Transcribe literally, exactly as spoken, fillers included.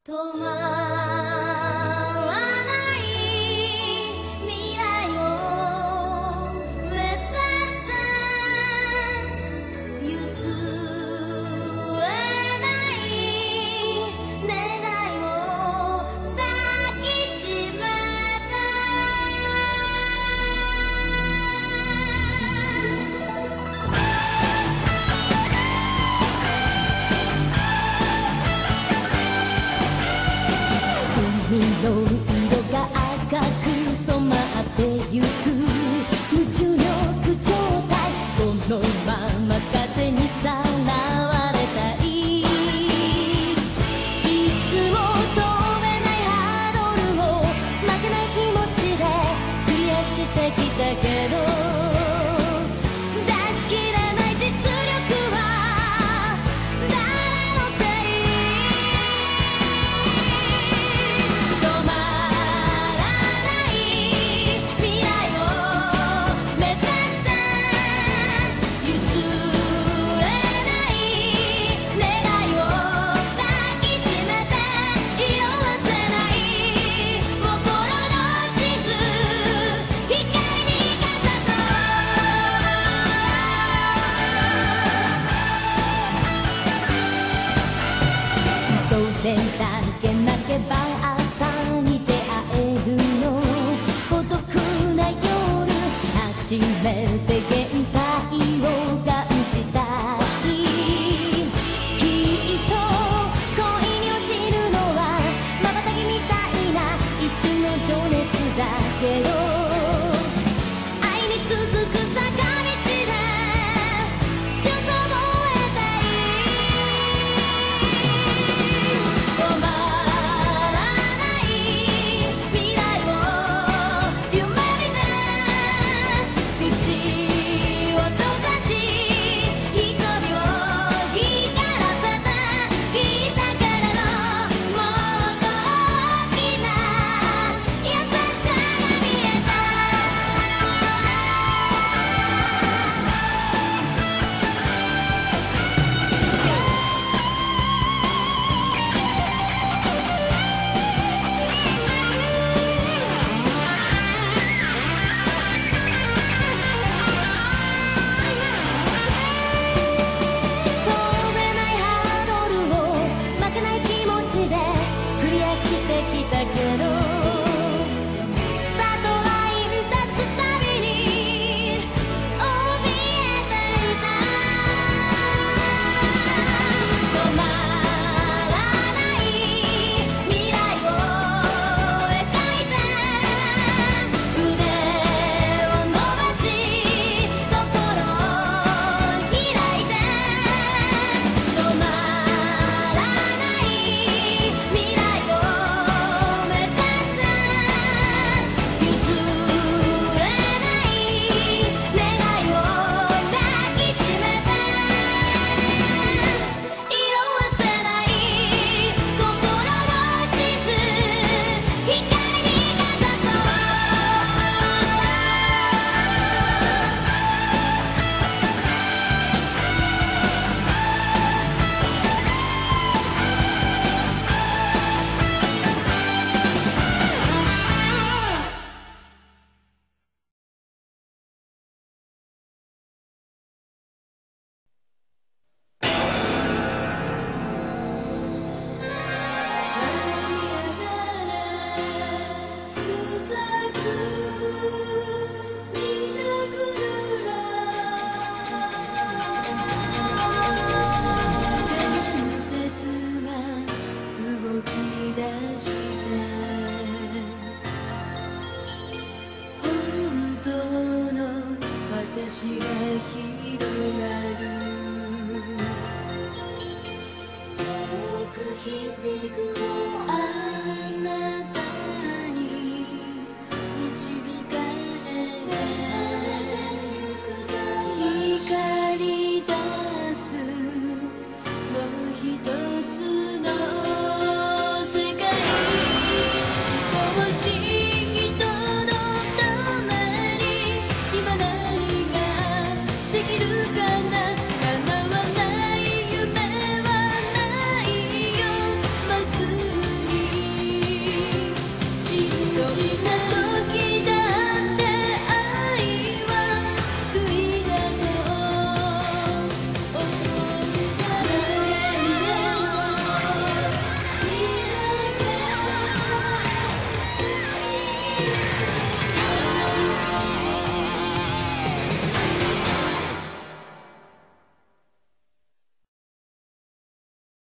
止まらない未来を目指して譲れない願いを抱きしめて海の色が赤く染まってゆく無重力状態このまま風にさらわれたいいつも止めないハードルを負けない気持ちでクリアしてきたけど出し切れない実力は誰のせい止まらない未来を目指して譲れない願いを抱きしめて色褪せない心の地図光にかざそうどれだけ泣けば朝に出会えるの孤独な夜初めて限界を感じたいきっと恋に落ちるのは瞬きみたいな一瞬の情熱だけど